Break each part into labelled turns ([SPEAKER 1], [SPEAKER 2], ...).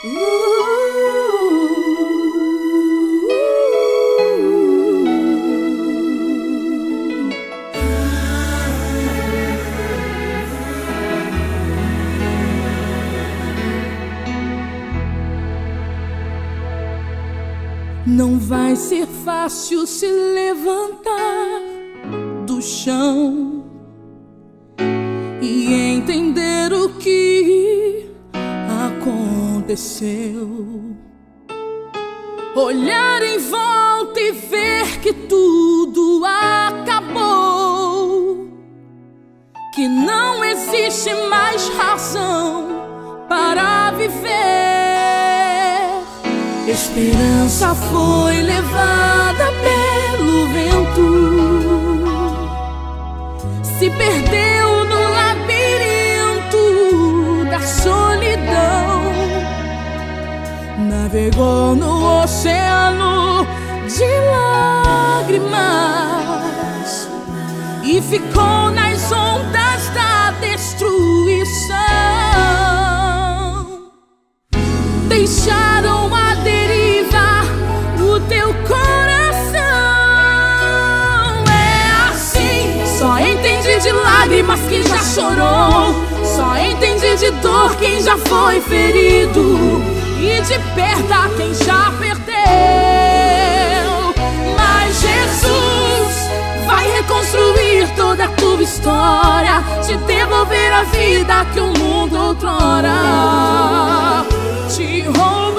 [SPEAKER 1] Não vai ser fácil se levantar do chão e entender o que aconteceu. Olhar em volta e ver que tudo acabou, que não existe mais razão para viver. Esperança foi levada pelo vento, se perdeu no labirinto da solidão, navegou no oceano de lágrimas e ficou nas ondas da destruição. Deixaram a deriva o teu coração. É assim, só entende de lágrimas quem já chorou, só entende de dor quem já foi ferido, e de perda quem já perdeu. Mas Jesus vai reconstruir toda a tua história, te devolver a vida que o mundo outrora te roubou.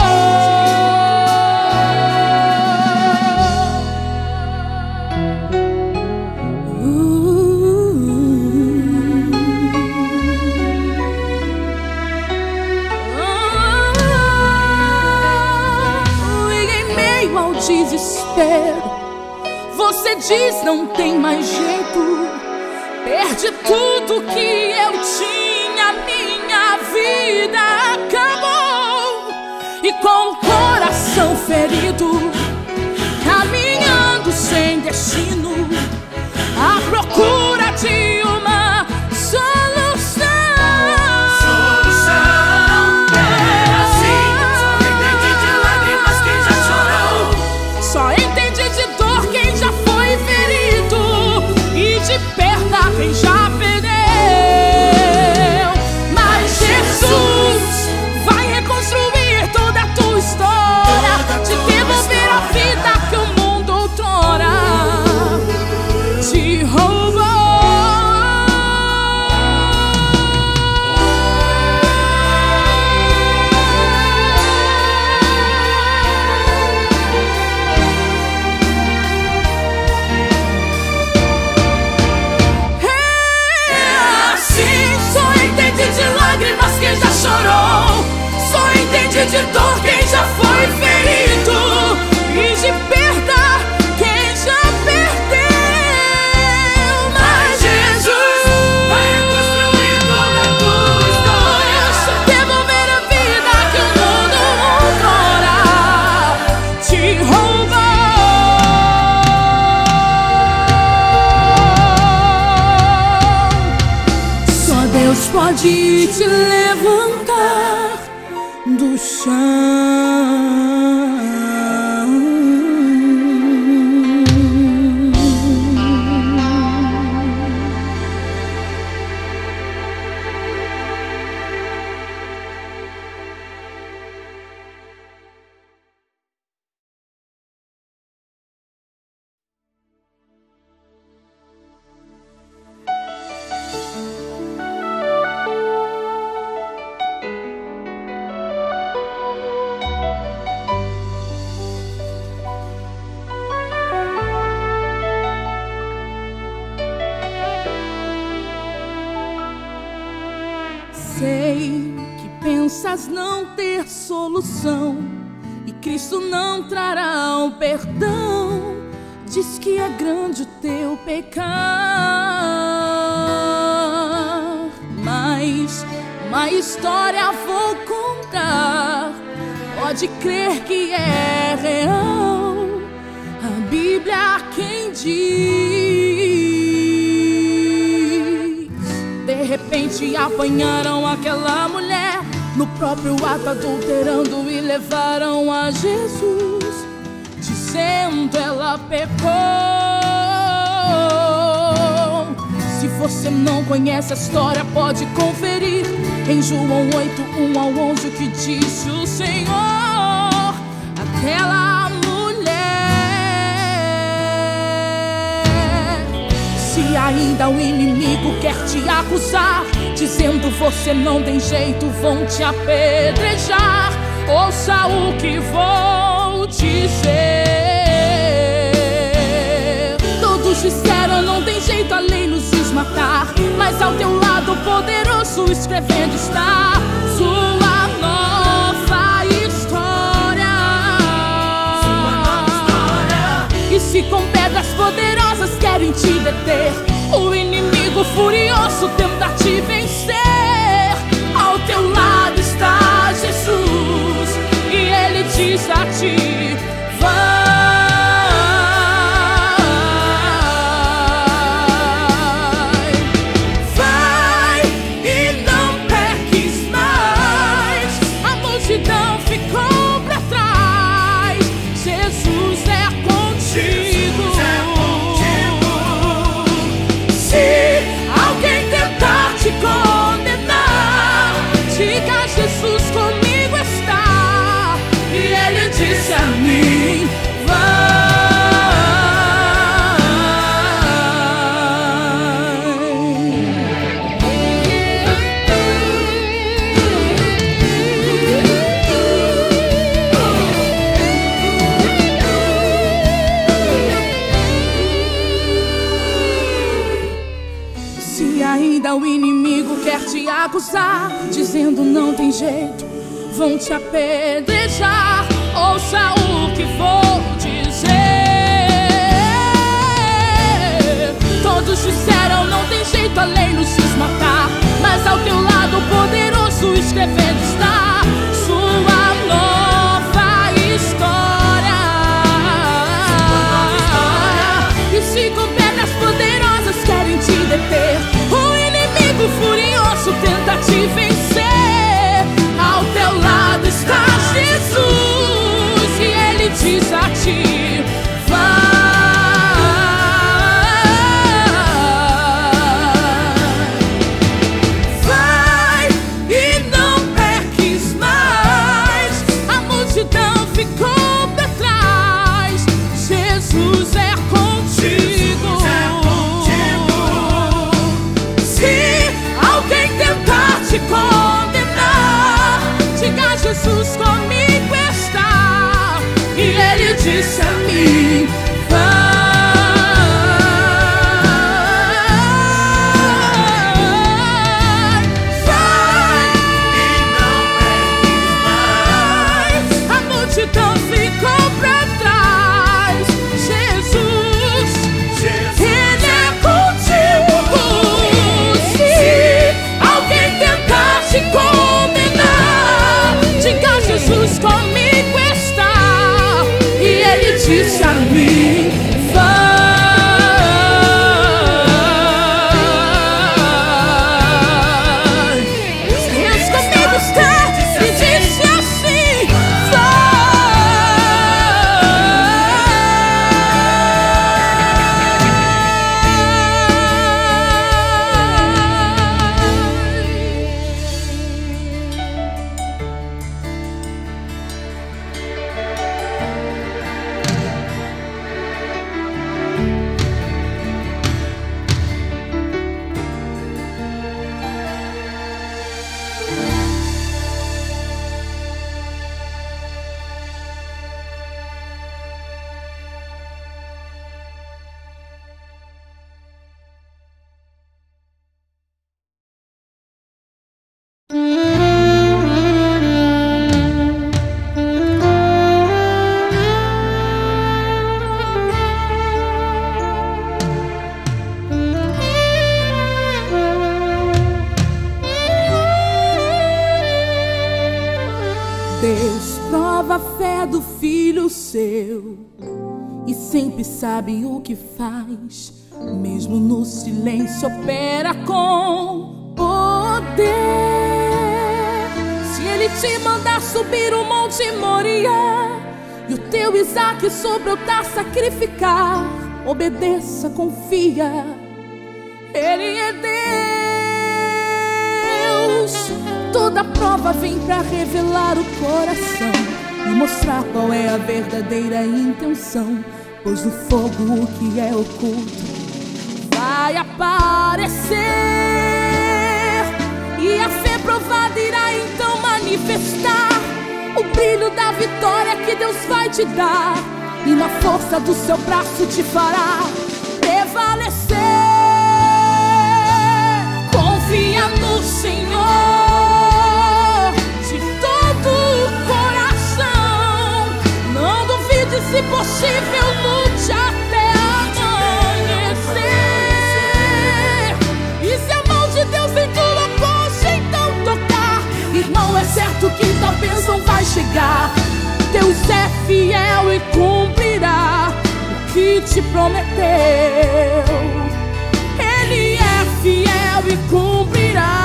[SPEAKER 1] E em meio ao desespero, você diz não tem mais jeito, perdi tudo que eu tinha, minha vida acabou. E com o coração ferido, caminhando sem destino, à procura de uma solução.
[SPEAKER 2] É assim, só entende de lágrimas quem já chorou,
[SPEAKER 1] Só entende de dor quem já foi ferido, e de perda quem já perdeu. Mas Jesus vai reconstruir toda a tua história, te devolver a vida que o mundo outrora te roubou. Quem já chorou, só entende de dor quem já foi ferido, e de perda quem já perdeu. Mas Jesus
[SPEAKER 2] vai reconstruir toda a tua história,
[SPEAKER 1] te devolver a vida que o mundo outrora te roubou. Só Deus pode te levantar do chão. Sei que pensas não ter solução e Cristo não trará o perdão. Diz que é grande o teu pecar, mas uma história vou contar. Pode crer que é real, a Bíblia quem diz. De repente apanharam aquela mulher no próprio ato adulterando e levaram a Jesus, dizendo ela pecou. Se você não conhece a história, pode conferir em João 8, 1 ao 11 o que disse o Senhor. Aquela mulher, se ainda o inimigo quer te acusar, dizendo você não tem jeito, vão te apedrejar, ouça o que vou dizer. Todos disseram não tem jeito, a lei nos quis matar, mas ao teu lado poderoso escrevendo está sua nova história. E se com pedras poderosas querem te deter, o inimigo furioso tenta te vencer, ao teu lado está Jesus e ele diz a ti: vai. O inimigo quer te acusar, dizendo não tem jeito, vão te apedrejar, ouça o que vou dizer. Todos disseram não tem jeito, a lei nos quis matar, mas ao teu lado poderoso escrevendo está sua nova história. E se com pedras poderosas querem te deter, o furioso tenta te vencer, ao teu lado está Jesus e ele diz a ti: vai e não peques mais. A multidão ficou pra trás, Jesus é contigo. Te condenar, diga Jesus comigo está, e ele disse a mim: vai e não peques mais. A multidão ficou pra trás, Jesus, ele é contigo. Te condenar, diga Jesus comigo está, e ele disse a mim: vai. Deus comigo está e disse assim: Deus prova a fé do filho seu e sempre sabe o que faz. Mesmo no silêncio opera com poder. Se Ele te mandar subir o monte Moria e o teu Isaque sobrotar, sacrificar, obedeça, confia. Ele é Deus. Toda prova vem pra revelar o coração e mostrar qual é a verdadeira intenção, pois no fogo o que é oculto vai aparecer, e a fé provada irá então manifestar o brilho da vitória que Deus vai te dar, e na força do seu braço te fará prevalecer. Confia no Senhor de todo o coração, não duvide, se possível lute até amanhecer. E se a mão de Deus em tua coxa então tocar, irmão, é certo que tua bênção vai chegar. Deus é fiel e cumprirá o que te prometeu. Ele é fiel e cumprirá.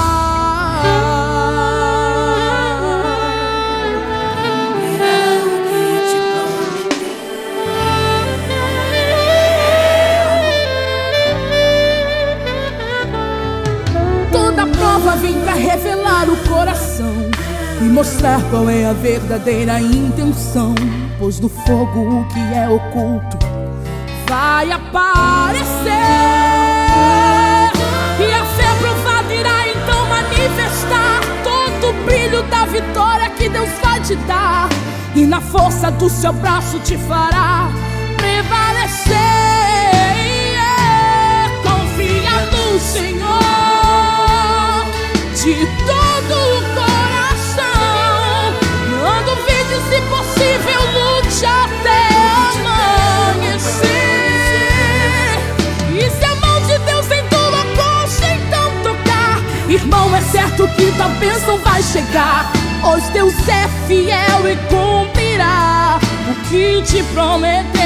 [SPEAKER 1] Toda prova vem pra revelar o coração e mostrar qual é a verdadeira intenção, pois do fogo o que é oculto vai aparecer, e a fé provada irá então manifestar todo o brilho da vitória que Deus vai te dar, e na força do seu braço te fará prevalecer. Confia no Senhor de todo o coração, não duvide, se possível lute até amanhecer. E se a mão de Deus em tua coxa então tocar, irmão, é certo que tua bênção vai chegar, pois Deus é fiel e cumprirá o que te prometeu.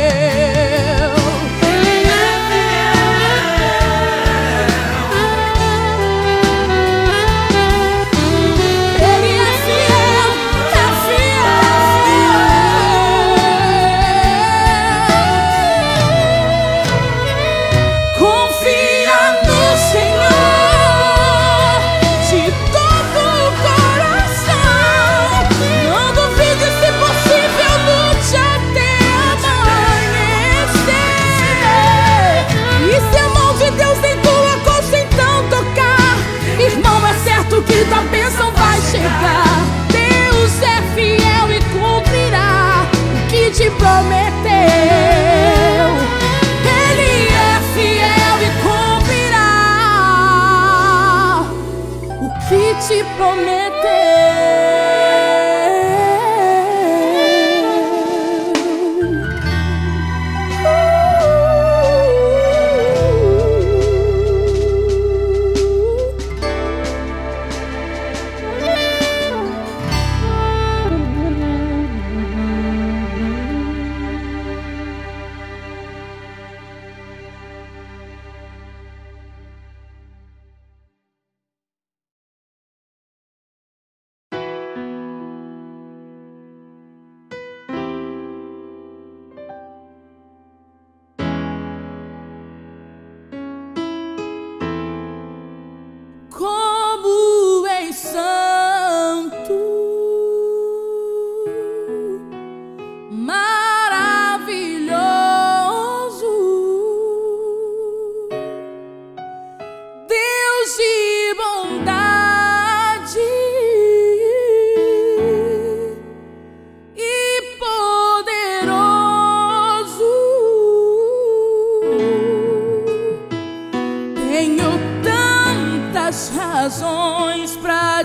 [SPEAKER 1] Que tua bênção vai chegar. Deus é fiel e cumprirá o que te prometeu. Ele é fiel e cumprirá o que te prometeu. Como és santo, maravilhoso, Deus de bondade e poderoso. Tenho tantas razões pra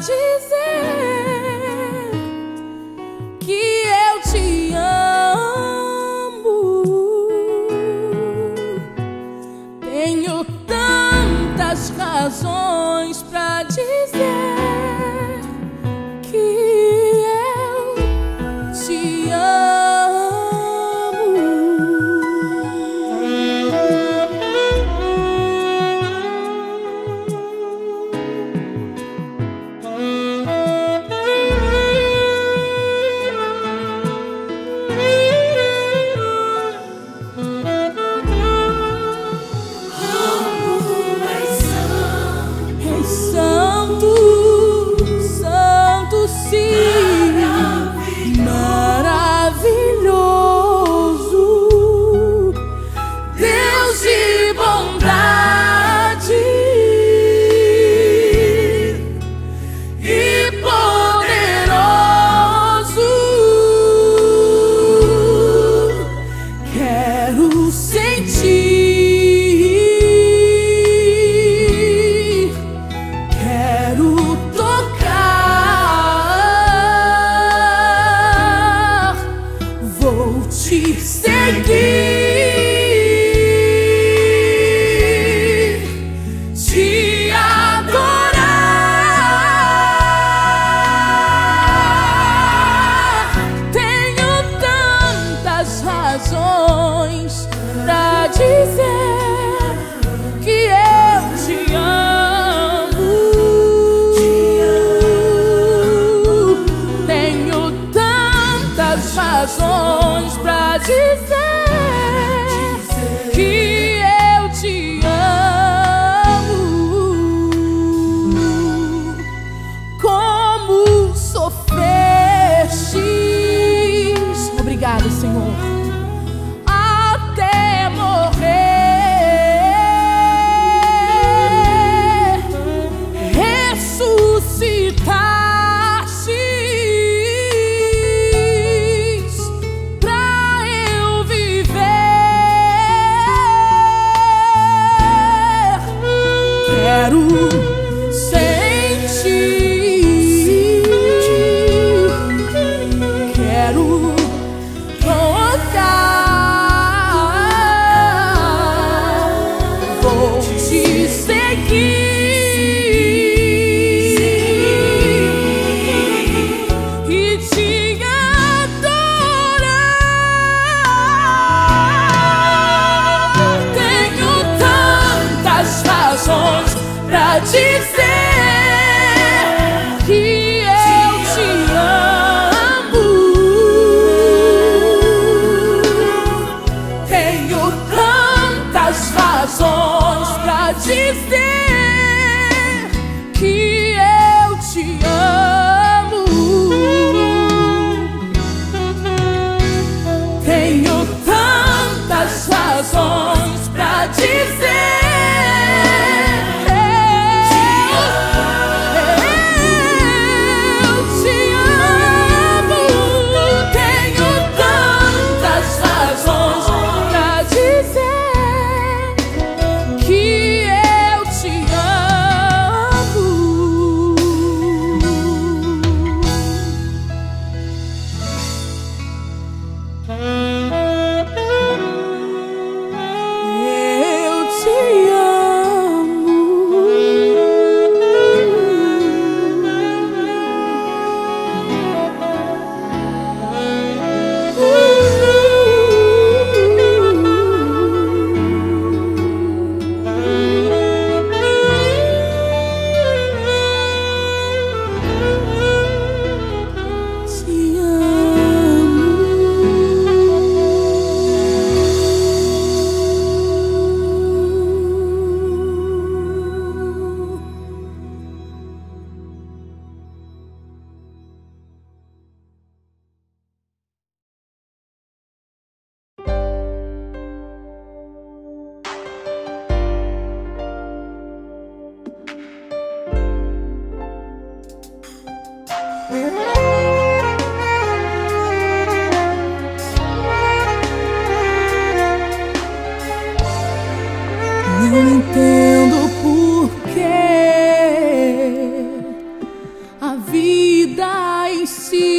[SPEAKER 1] dizer que eu te amo. Tenho tantas razões pra dizer que eu te amo.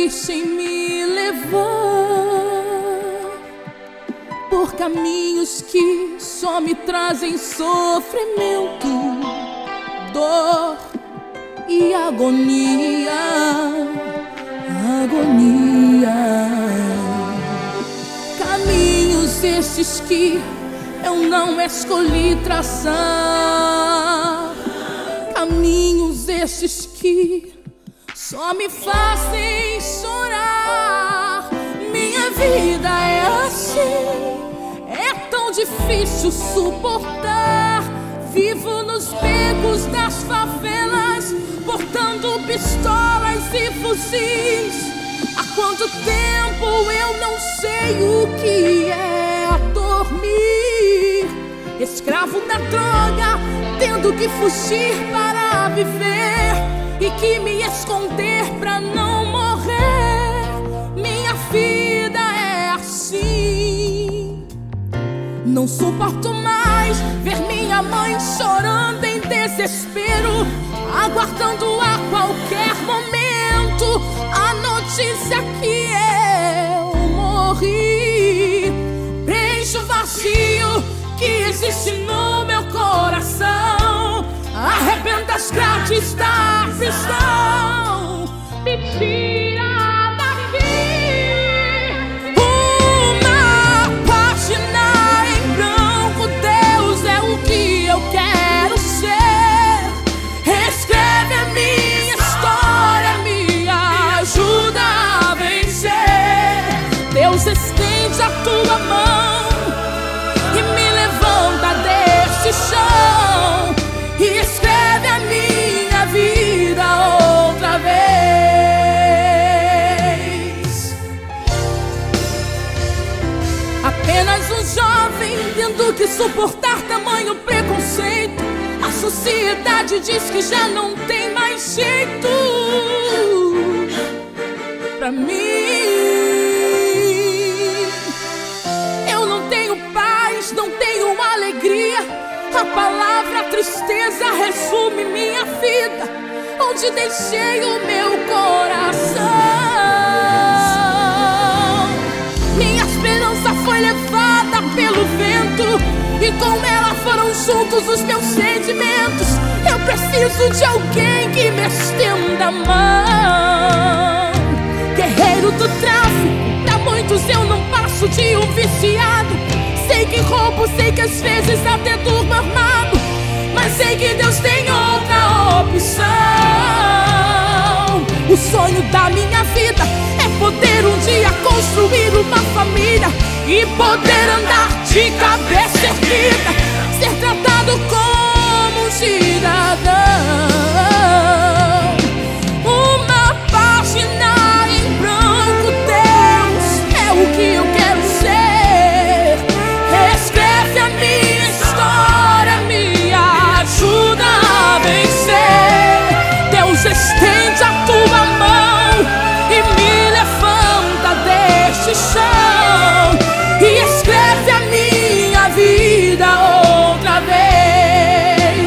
[SPEAKER 1] insiste em me levar por caminhos que só me trazem sofrimento, dor e agonia, agonia. Caminhos estes que eu não escolhi traçar, caminhos estes que só me fazem chorar. Minha vida é assim, é tão difícil suportar. Vivo nos becos das favelas, portando pistolas e fuzis. Há quanto tempo eu não sei o que é dormir, escravo da droga, tendo que fugir para viver e que me esconder pra não morrer. Minha vida é assim. Não suporto mais ver minha mãe chorando em desespero, aguardando a qualquer momento a notícia que eu morri. Preencho o vazio que existe no meu coração, arrebenta as grades da prisão, me tira daqui. Uma página em branco, Deus é o que eu quero ser. Escreve a minha história, me ajuda a vencer. Deus, estende a tua mão e me levanta deste chão e escreve a minha vida outra vez. Apenas um jovem tendo que suportar tamanho preconceito. A sociedade diz que já não tem mais jeito pra mim. Eu não tenho paz, não tenho alegria. A palavra tristeza resume minha vida, onde deixei o meu coração. Minha esperança foi levada pelo vento e com ela foram juntos os meus sentimentos. Eu preciso de alguém que me estenda a mão. Guerreiro do tráfico, pra muitos eu não passo de um viciado. Sei que roubo, sei que às vezes até durmo armado, mas sei que Deus tem outra opção. O sonho da minha vida é poder um dia construir uma família e poder andar de cabeça erguida, ser tratado como um cidadão. Uma página em branco, Deus é o que eu quero ser. Escreve a minha história, me ajuda a vencer. Deus, estende a tua mão e me levanta deste chão e escreve a minha vida outra vez.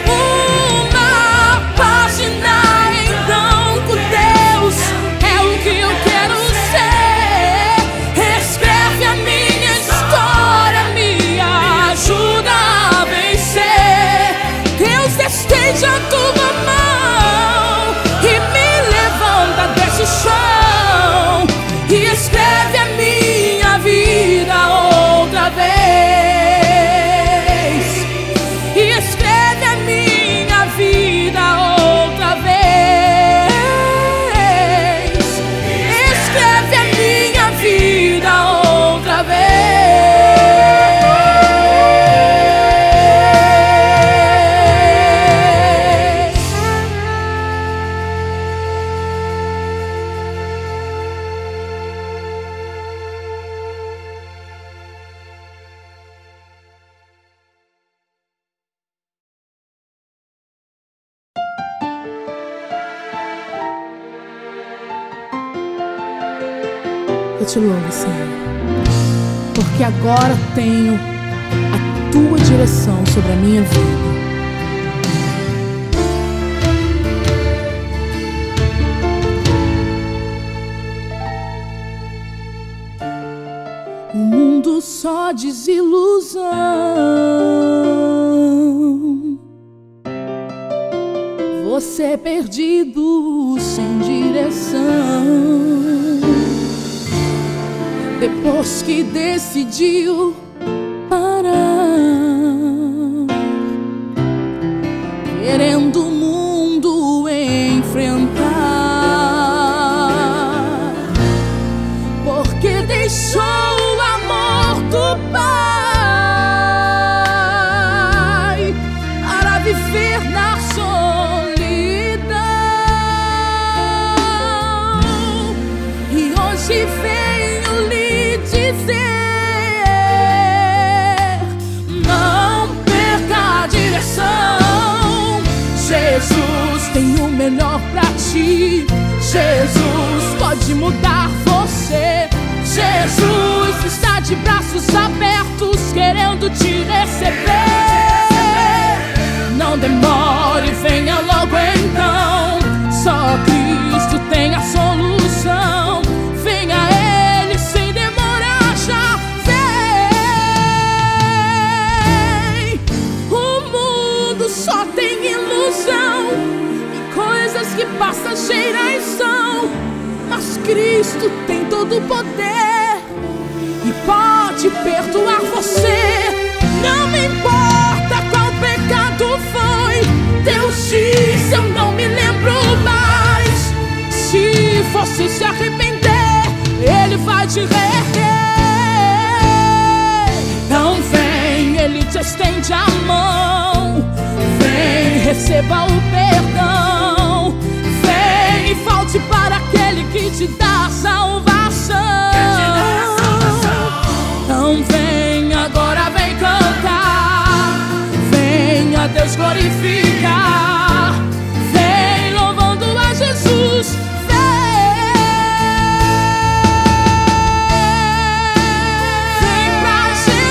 [SPEAKER 1] Uma página em branco, Deus é o que eu quero ser. Escreve a minha história, me ajuda a vencer. Deus, estende a tua mão e me levanta desse chão e escreve a minha vida outra vez. E escreve a minha vida outra vez. Escreve a minha vida outra vez. Eu te louvo, Senhor, porque agora tenho a tua direção sobre a minha vida. só desilusão. Você perdido sem direção. Depois que decidiu parar, querendo o mundo enfrentar, porque deixou o amor do Pai para viver na solidão. E hoje venho lhe dizer: não perca a direção. Jesus tem o melhor pra ti. Jesus pode mudar você. Jesus está de braços abertos, querendo te receber. Não demore, venha logo então. Só Cristo tem a solução. Venha a Ele sem demorar, já vem. O mundo só tem ilusão e coisas que passageiras são, mas Cristo tem todo o poder e pode perdoar você. Não me importa qual pecado foi, Deus disse: eu não me lembro mais. Se você se arrepender, Ele vai te reerguer. Então vem, Ele te estende a mão. Vem, receba o perdão. Vem e volte para aquele que te dá a salvação. Então vem, agora vem cantar. Venha Deus glorificar. Vem louvando a Jesus. Vem pra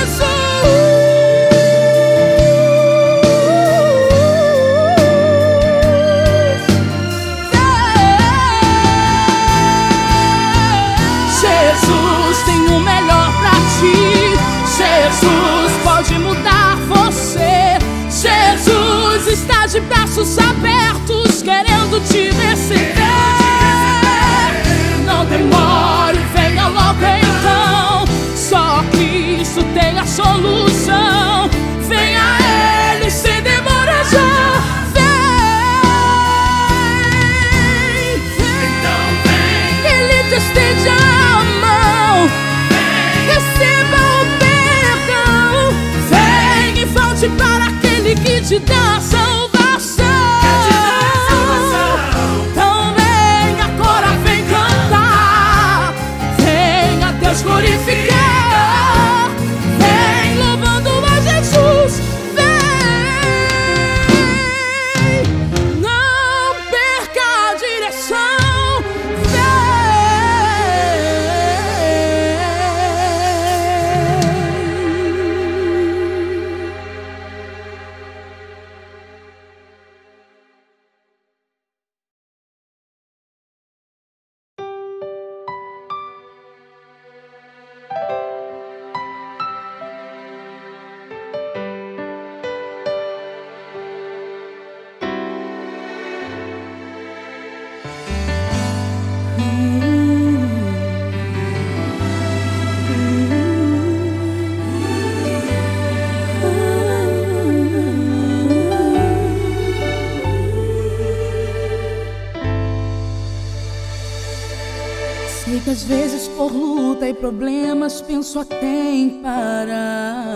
[SPEAKER 1] Jesus tem o melhor pra ti. Jesus pode mudar você. Jesus está de braços abertos, querendo te receber. Não demore, venha logo então. Só Cristo tem a solução. Venha a Ele sem demora, já vem.
[SPEAKER 2] Então vem,
[SPEAKER 1] Ele te estende a mão. Receba o perdão. Vem e volte para aquele que te dá a salvação. Então vem, agora vem cantar. Venha Deus glorificar. Vem louvando a Jesus. Vem, não perca a direção. Sei que às vezes por luta e problemas penso até em parar.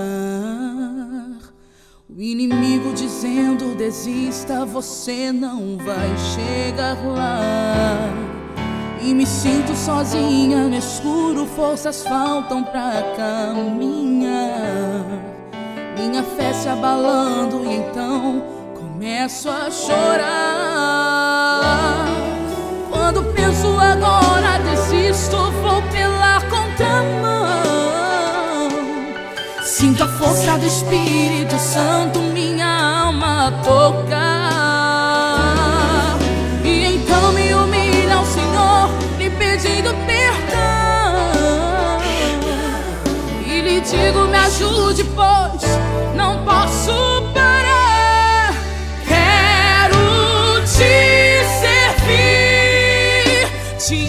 [SPEAKER 1] O inimigo dizendo desista, você não vai chegar lá. E me sinto sozinha no escuro, forças faltam pra caminhar. Minha fé se abalando e então começo a chorar. Quando penso agora desisto, vou pela contramão. Sinto a força do Espírito Santo minha alma tocar. E então me humilho ao Senhor, lhe pedindo perdão. E lhe digo, me ajude, pois não posso parar. Quero te servir, te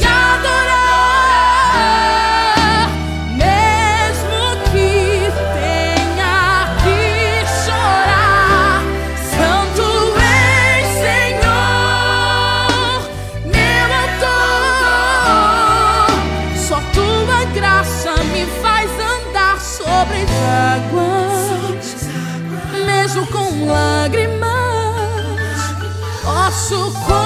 [SPEAKER 1] adorar, mesmo que tenha que chorar. Santo és, Senhor, meu autor. Só tua graça me faz andar sobre as águas, mesmo com lágrimas, posso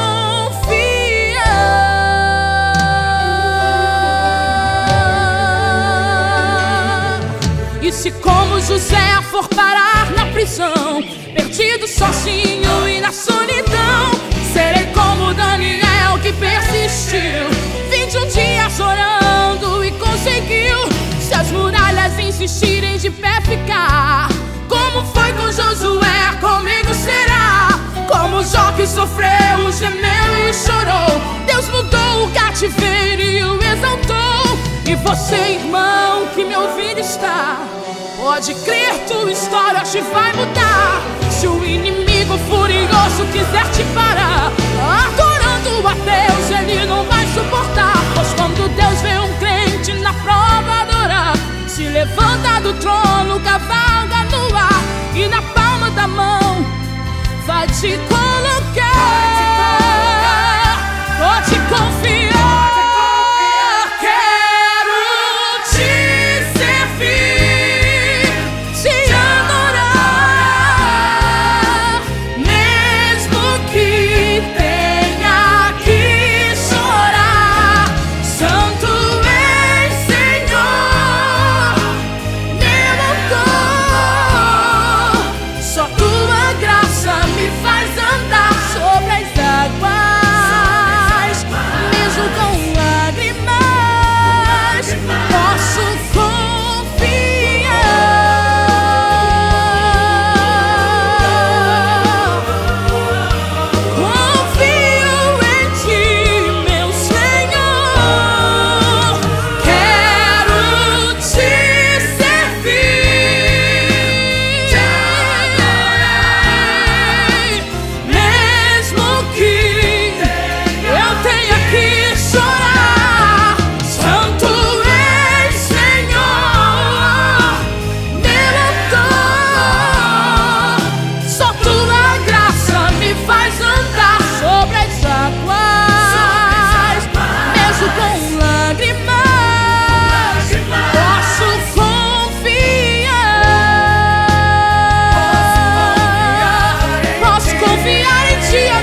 [SPEAKER 1] confiar. E se como José for parar na prisão, perdido, sozinho e na solidão, serei como Daniel que persistiu 21 dias orando e conseguiu. Se as muralhas insistirem de pé ficar, como foi com Josué, comigo será. Como Jó que sofreu, gemeu e chorou, Deus mudou o cativeiro e o exaltou. E você, irmão, que me ouvindo está, pode crer, tua história hoje vai mudar. Se o inimigo furioso quiser te parar, adorando a Deus, ele não vai suportar. Pois quando Deus vê um crente na prova adorar, se levanta do trono, cavalga no ar, e na palma da mão vai te colocar. Pode confiar. Quero te servir, te adorar, mesmo que tenha que chorar. Santo és, Senhor, meu autor. Só tua graça me faz andar sobre as águas, mesmo com lágrimas, posso confiar. Confio em ti, meu Senhor. Quero te servir, te adorar, mesmo que eu tenha que chorar. Santo és, Senhor, meu autor. Só tua graça me faz andar sobre as águas, mesmo com lágrimas, posso confiar. Posso confiar em ti, ó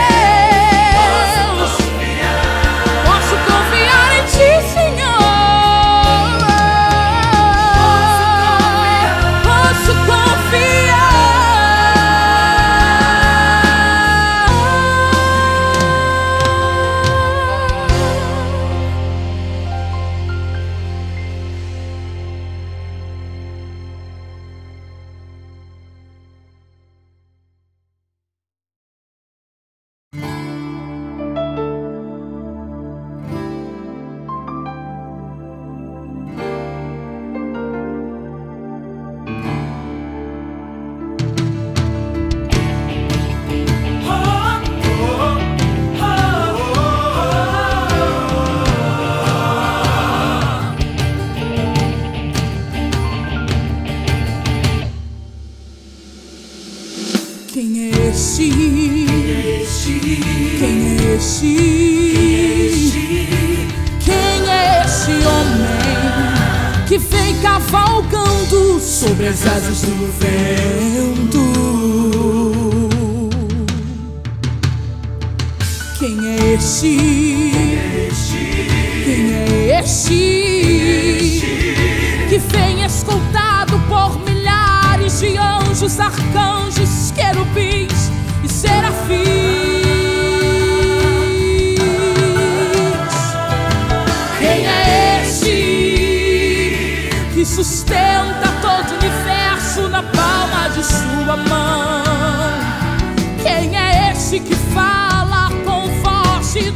[SPEAKER 1] Deus. Posso confiar em ti, Senhor. Posso confiar. Quem é esse? Quem é esse? Quem é esse homem que vem cavalgando sobre as asas do vento? Quem é esse? Quem é esse que vem escoltado por milhares de anjos, arcanjos, querubins e serafins? Quem é esse que sustenta todo o universo na palma de sua mão? Quem é esse que fala com voz de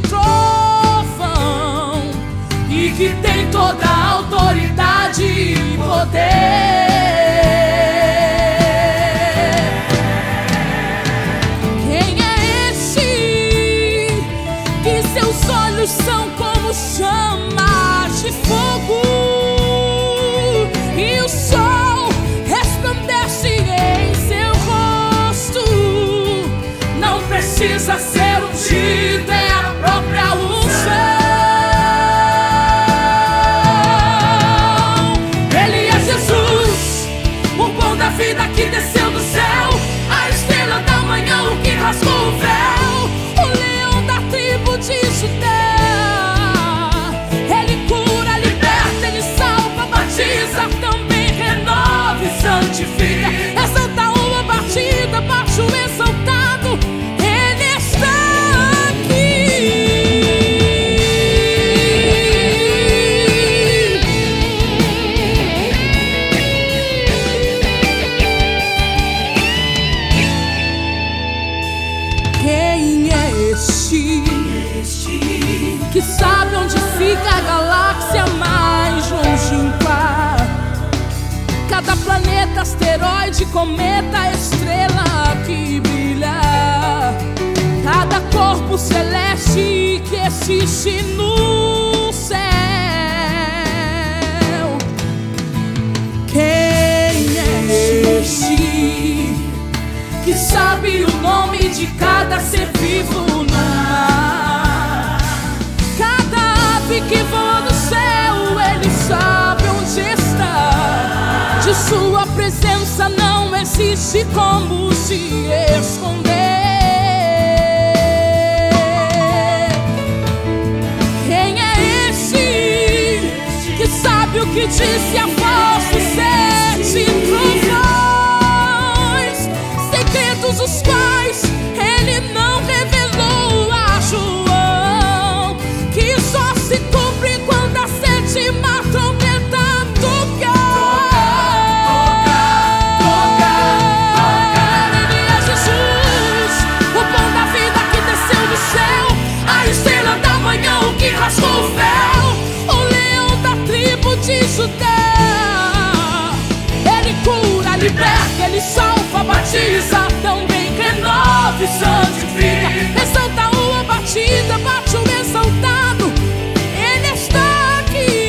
[SPEAKER 1] trovão e que tem toda a autoridade e poder? precisa ser ungido, é a própria unção. Ele é Jesus, o pão da vida que desceu do céu, a estrela da manhã, o que rasgou o véu, o leão da tribo de Judá. Ele cura, liberta, ele salva, batiza, também renova e santifica. Exalta uma batida, bate o exaltado, ele está aqui. Quem é este que sabe onde fica a galáxia mais longínqua? Cada planeta, asteroide, cometa, estrela que brilha, cada corpo celeste que existe no céu. Quem é este que sabe o nome de cada ser vivo no mar? Cada ave que voa no céu, ele sabe onde está. De sua presença não existe como se esconder. Quem é esse que sabe o que disse a voz dos 7 trovões, segredos os quais ele não revelou a João, que só se cumpre quando a 7ª trombeta tocar. Ele é Jesus, o pão da vida que desceu do céu, a estrela da manhã, o que rasgou o véu, o leão da tribo de Judá. Ele cura, liberta, ele salva, batiza, também renova e santifica. Exalta uma batida, bate o exaltado, ele está aqui.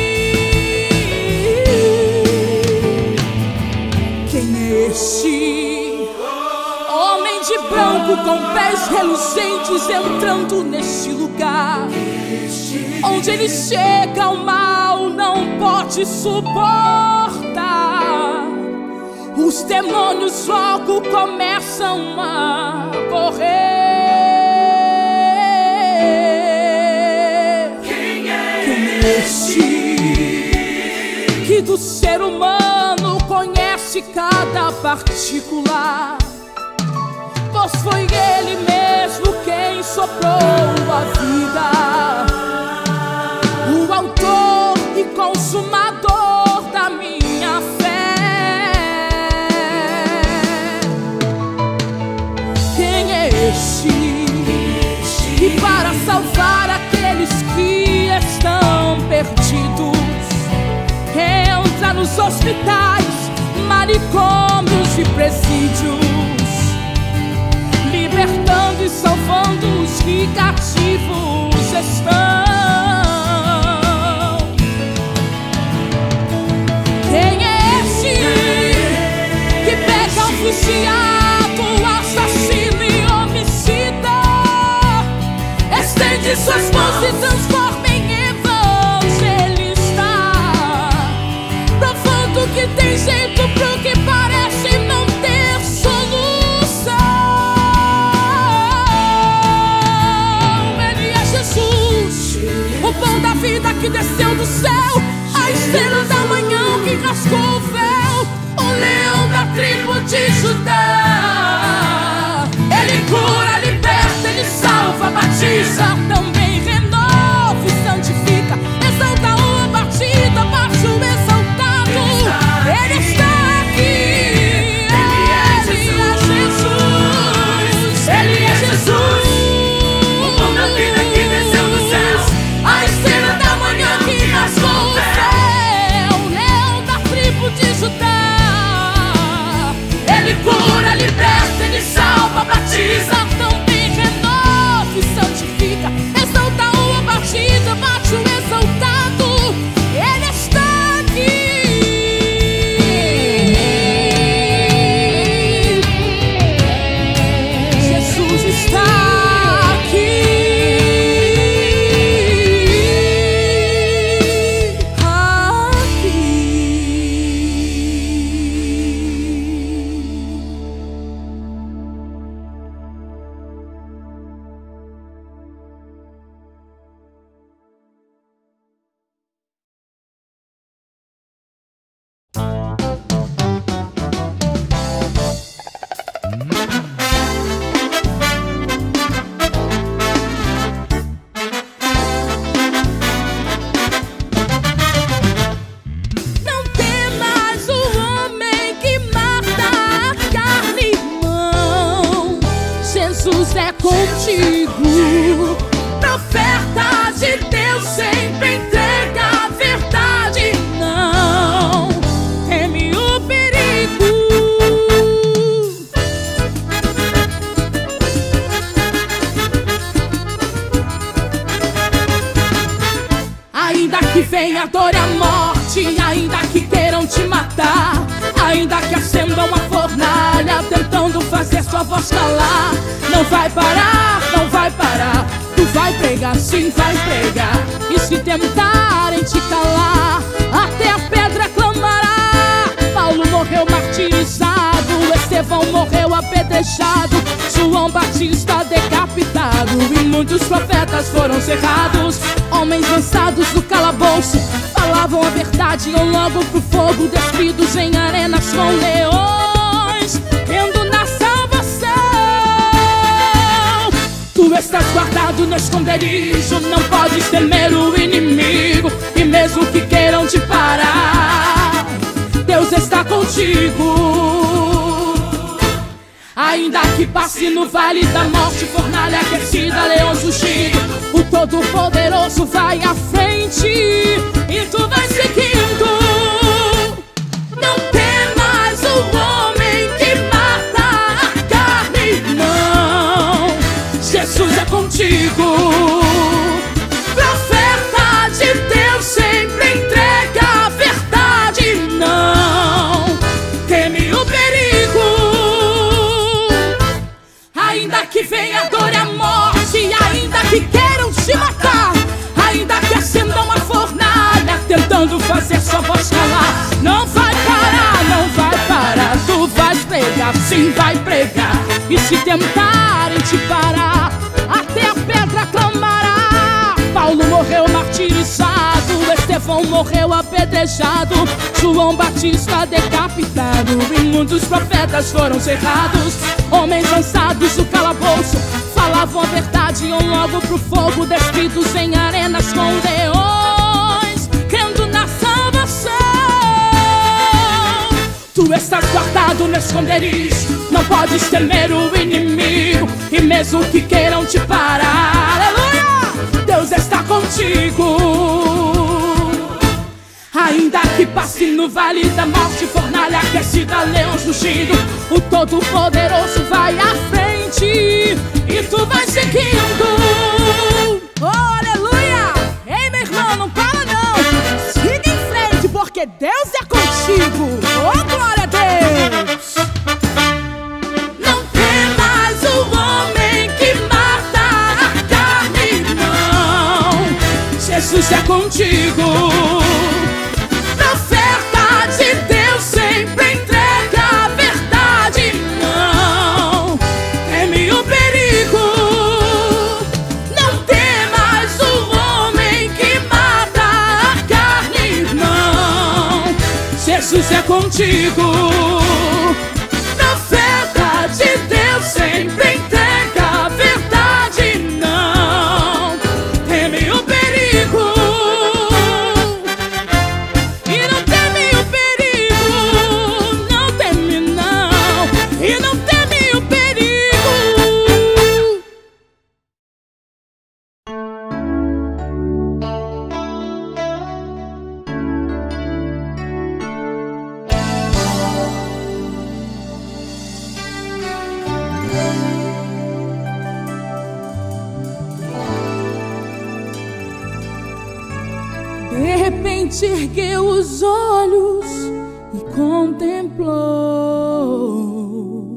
[SPEAKER 1] Quem é este homem de branco com pés reluzentes entrando neste lugar? Onde ele chega, o mal não pode suportar. Os demônios logo começam a correr. Quem é este que do ser humano conhece cada partícula? Pois foi ele mesmo quem soprou a vida, o autor e consumador da minha fé. Quem é este que para salvar aqueles que estão perdidos entra nos hospitais, manicômios e presídios, libertando e salvando os que cativos estão? Quem é esse que pega o viciado, assassino e homicida, estende suas mãos e transforma em evangelista, provando que tem jeito pro que parece não ter solução? Ele é Jesus, o pão da vida que desceu do céu, a estrela da manhã que rasgou o véu, o leão da tribo de Judá. Ele cura, liberta, ele salva, batiza, também renova e santifica. Exalta uma batida, bate o exaltado, ele está aqui. Ele é Jesus, ele é Jesus, o pão da vida que desceu do céu, a estrela da manhã que rasgou o véu, o leão da tribo de Judá. Ele cura, liberta, ele salva, batiza, também renova e santifica. Deus sempre entrega a verdade. Não teme o perigo. Ainda que venha a dor e a morte, ainda que queiram te matar, ainda que acendam uma fornalha tentando fazer sua voz calar, não vai parar, não vai parar. Tu vai pregar, sim, vai pregar. E se tentarem te calar, até a pedra clamará. Paulo morreu martirizado, Estevão morreu apedrejado, João Batista decapitado, e muitos profetas foram cerrados. Homens lançados do calabouço falavam a verdade, iam logo pro fogo, despidos em arenas com leões, crendo na salvação. Tu estás guardado no esconderijo, não podes temer o inimigo. E mesmo que queiram te parar, Deus está contigo. Ainda que passe no vale da morte, fornalha aquecida, leão rugido, o Todo-Poderoso vai à frente e tu vai seguindo. Não temas o homem que mata a carne, não, Jesus é contigo. Profeta de Deus sempre entrega a verdade, não teme o perigo. Ainda que venha a dor e a morte, ainda que queiram te matar, ainda que acendam uma fornalha tentando fazer sua voz calar, não vai parar, não vai parar. Tu vais pregar, sim, vai pregar. E se tentarem te parar, até a pedra clamará. Paulo morreu martirizado, Estevão morreu apedrejado, João Batista decapitado, e muitos profetas foram cerrados. Homens lançados do calabouço falavam a verdade, iam logo pro fogo, despidos em arenas com leões, crendo na salvação. Tu estás guardado no esconderijo, não podes temer o inimigo. E mesmo que queiram te parar, aleluia, Deus está contigo. Ainda que passe no vale da morte, fornalha aquecida, leão rugido, o Todo-Poderoso vai à frente e tu vai seguindo.
[SPEAKER 3] Oh, aleluia! Ei, meu irmão, não para não! Siga em frente, porque Deus é contigo! Oh, glória a Deus!
[SPEAKER 1] Não temas o homem que mata a carne, não, Jesus é contigo. Profeta de Deus sempre entrega a verdade, não teme o perigo. Não temas o homem que mata a carne, não, Jesus é contigo. Profeta de Deus sempre entrega a verdade, não teme o perigo. E não teme o perigo, não teme não, e não teme o perigo. De repente ergueu os olhos e contemplou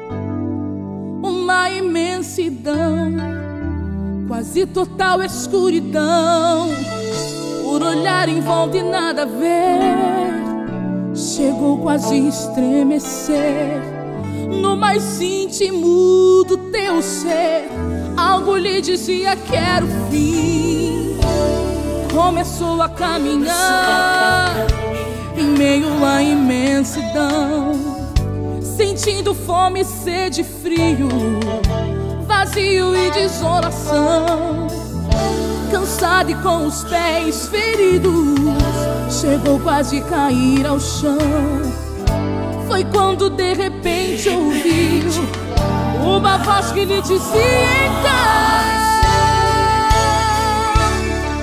[SPEAKER 1] uma imensidão, quase total escuridão. Por olhar em volta e nada ver, chegou quase a estremecer. No mais íntimo do teu ser, algo lhe dizia que era o fim. Começou a caminhar em meio à imensidão, sentindo fome, sede, frio, vazio e desolação. Cansado e com os pés feridos, chegou quase a cair ao chão. Foi quando de repente ouviu uma voz que lhe dizia então: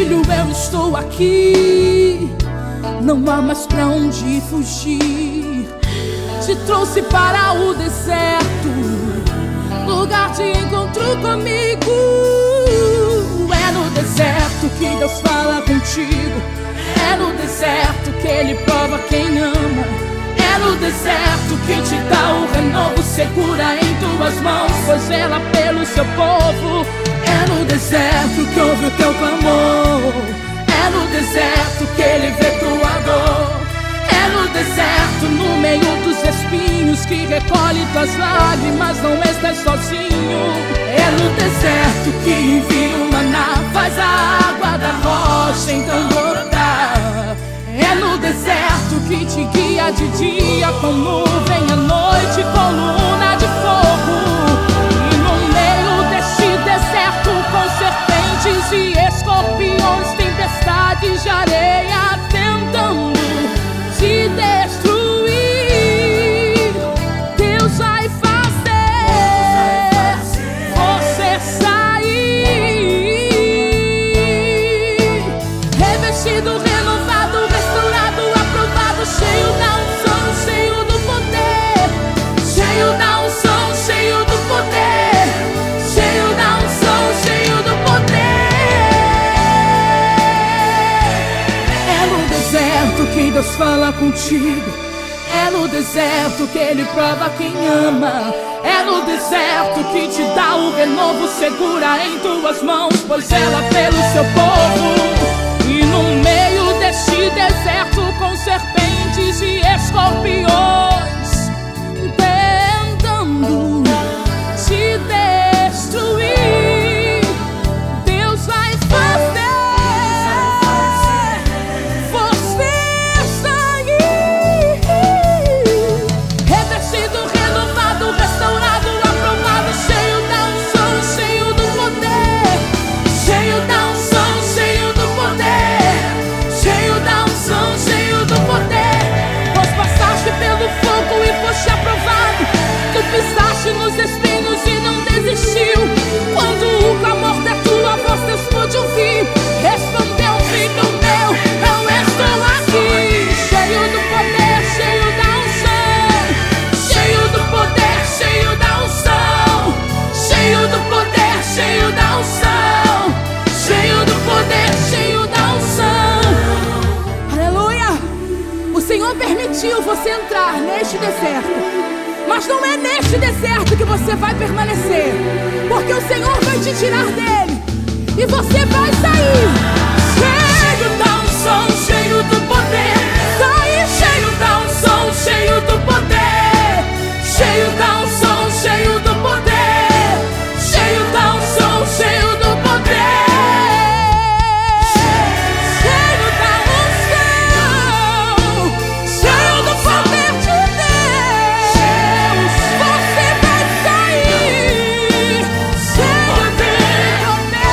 [SPEAKER 1] filho, eu estou aqui. Não há mais pra onde fugir. Te trouxe para o deserto, lugar de encontro comigo. É no deserto que Deus fala contigo. É no deserto que Ele prova quem ama. É no deserto que te dá o renovo, segura em tuas mãos, pois ela pelo seu povo. É no deserto que ouve o teu clamor. É no deserto que Ele vê tua dor. É no deserto, no meio dos espinhos, que recolhe tuas lágrimas, não estás sozinho. É no deserto que envia o maná, faz a água da rocha então brotar. É no deserto que te guia de dia com nuvem, à noite com luna de fogo. E no meio deste deserto, com serpentes e escorpiões, tempestades de areia tentando te destruir, Deus vai fazer você sair, revestido, renovado, restaurado, aprovado, cheio da unção, cheio do poder, cheio da unção, cheio do poder, cheio da unção, cheio do poder. É no deserto que Deus fala contigo. É no deserto que Ele prova quem ama. É no deserto que te dá o renovo, segura em tuas mãos, pois ela pelo seu povo. E no meio deste deserto, com serpentes e escorpiões tentando te destruir, Deus vai fazer você sair, revestido, renovado, restaurado, aprovado, cheio da unção, cheio do poder, cheio da unção, cheio do poder, cheio da unção, cheio do poder. Pois passaste pelo fogo e foste aprovado, tu pisaste nos espinhos e não desistiu. Quando o clamor da tua voz Deus pôde ouvir, respondeu: filho meu, eu estou aqui. Cheio do poder, cheio da unção, cheio do poder, cheio da unção, cheio do poder, cheio da unção, cheio do poder, cheio da unção. Aleluia! O Senhor permitiu você entrar neste deserto, mas não é neste deserto que você vai permanecer, porque o Senhor vai te tirar dele e você vai sair cheio da unção, cheio do poder. Sair cheio da unção, cheio do poder, cheio da unção, cheio do poder, cheio da unção, cheio do poder, cheio da unção, cheio do poder de Deus. Você vai sair cheio do poder.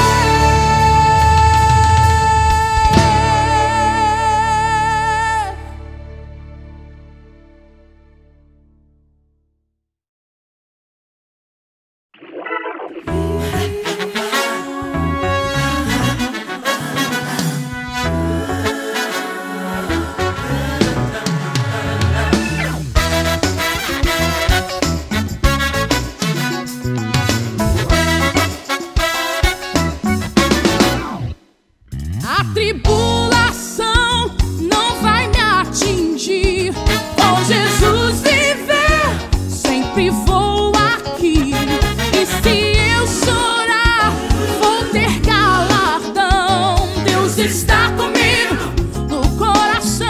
[SPEAKER 1] A tribulação não vai me atingir. Com Jesus viver, sempre vou aqui. E se eu chorar, vou ter galardão. Deus está comigo no coração.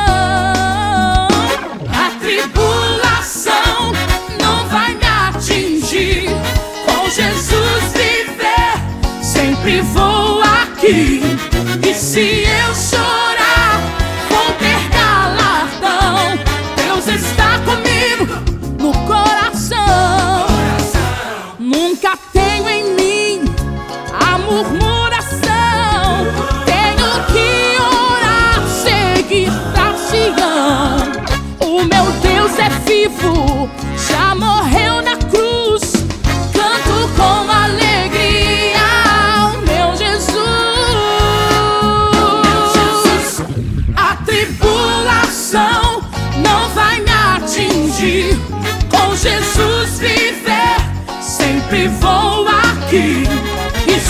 [SPEAKER 1] A tribulação não vai me atingir. Com Jesus viver, sempre vou aqui. E se eu chorar, vou ter galardão. Deus está comigo no coração. Nunca tenho em mim a murmuração. Tenho que orar, seguir pra Sião. O meu Deus é vivo, já morreu na cruz. Canto com alegria ao meu Jesus.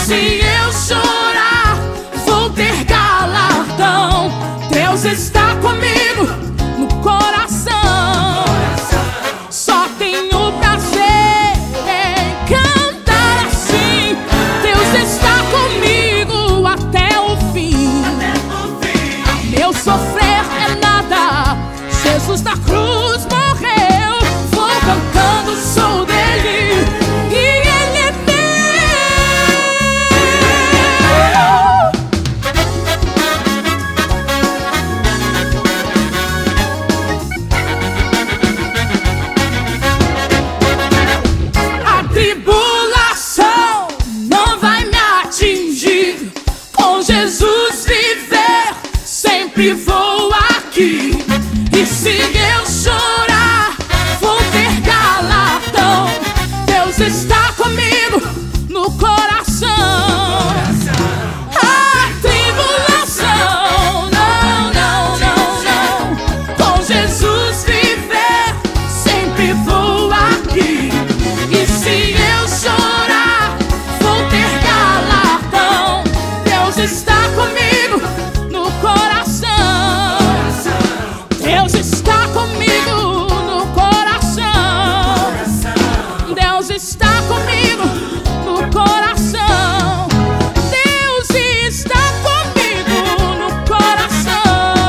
[SPEAKER 1] se eu chorar, vou ter galardão. Deus está comigo no coração. Só tenho prazer em cantar assim. Deus está comigo até o fim. Meu sofrer é nada, Jesus na cruz morreu. Vou cantando, sou dele e ele é meu. A tribulação não vai me atingir. Com Jesus viver, sempre vou aqui. E se eu chorar, vou ter galardão. Deus está comigo no coração. A tribulação, não, não, não, não. Com Jesus viver, sempre vou aqui. E se eu chorar, vou ter galardão. Deus está comigo no coração. Deus está comigo no coração. Deus está comigo no coração. Deus está comigo no coração.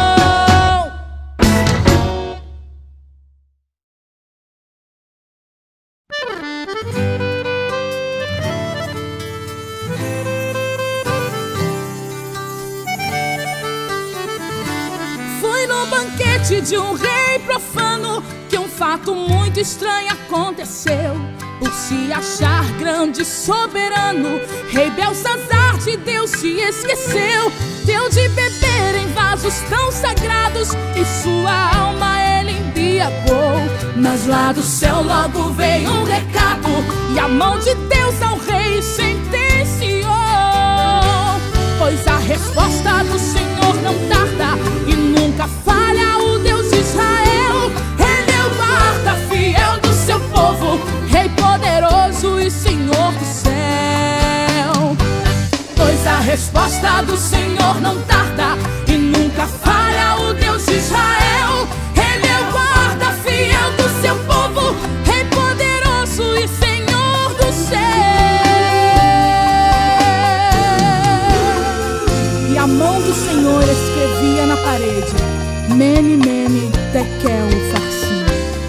[SPEAKER 1] Foi no banquete de um rei profano que um fato muito estranho aconteceu. Por se achar grande e soberano, rei Belsazar de Deus se esqueceu. Deu de beber em vasos tão sagrados e sua alma ele embriagou. Mas lá do céu logo veio um recado e a mão de Deus ao rei sentenciou. Pois a resposta do Senhor não tarda e nunca falha, o Deus de Israel. Ele é o guarda fiel do seu povo, Rei poderoso e Senhor do céu. Pois a resposta do Senhor não tarda e nunca falha, o Deus de Israel. Ele é o guarda fiel do seu povo, Rei poderoso e Senhor do céu. E a mão do Senhor escrevia na parede: Mene, Mene, Tekel, Upharsin.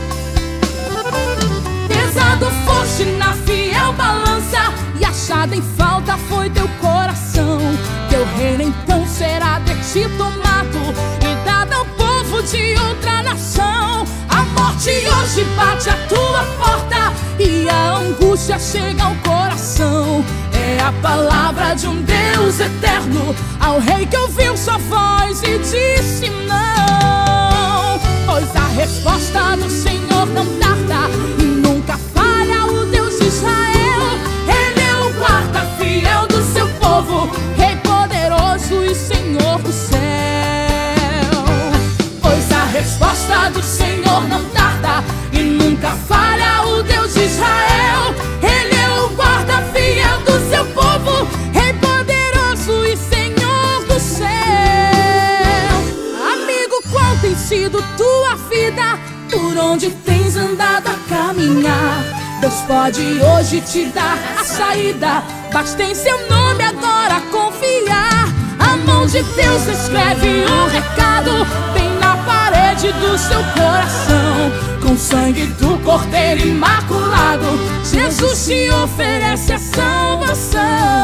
[SPEAKER 1] Pesado foste na fiel balança e achado em falta foi teu coração. Teu reino então será de ti tomado e dado ao povo de outra nação. A morte hoje bate a tua porta e a angústia chega ao coração. É a palavra de um Deus eterno ao rei que ouviu sua voz e disse não. Pois a resposta do Senhor não tarda e nunca falha, o Deus de Israel. Ele é o guarda fiel do seu povo, Rei poderoso e Senhor do céu. Pois a resposta do Senhor não tarda e nunca falha, o Deus de Israel. Ele é o guarda fiel do seu povo, Rei poderoso e Senhor do céu. Amigo, qual tem sido tua vida? Por onde tens andado a caminhar? Deus pode hoje te dar a saída, basta em seu nome agora confiar. A mão de Deus escreve um recado bem na parede do seu coração. Com o sangue do Cordeiro Imaculado, Jesus te oferece a salvação.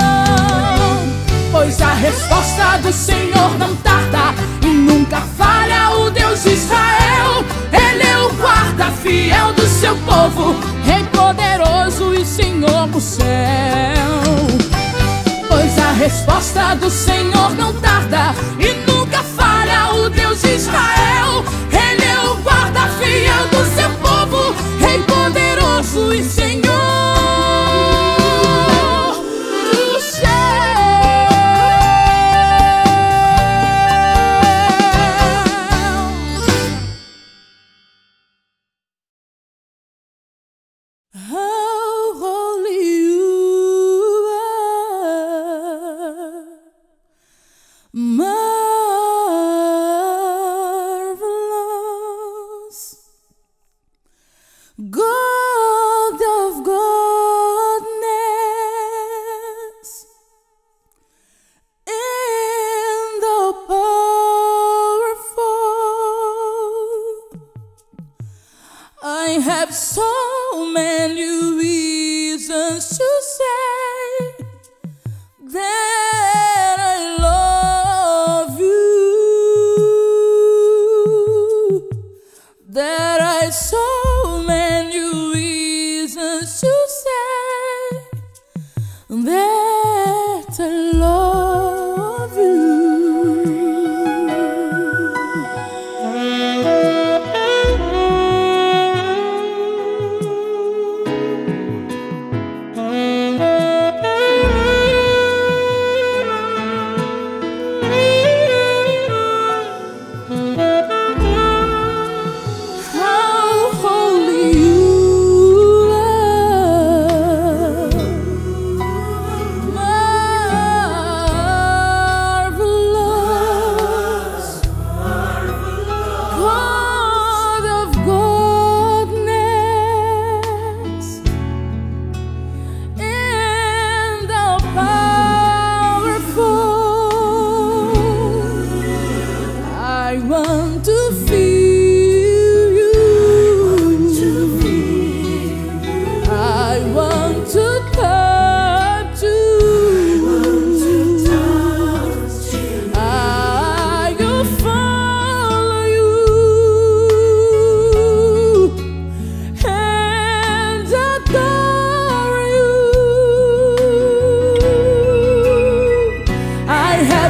[SPEAKER 1] Pois a resposta do Senhor não tarda e nunca falha, o Deus de Israel. Ele é o guarda fiel do seu povo, Rei poderoso e Senhor do céu. Pois a resposta do Senhor não tarda e nunca falha, o Deus de Israel. Ele é o guarda fiel do seu povo, Rei poderoso e Senhor do céu. Oh, holy you are.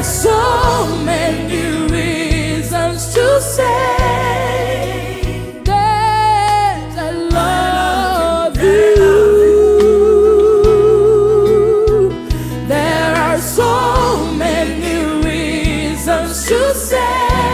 [SPEAKER 1] are so many reasons to say that I love you. There are so many reasons to say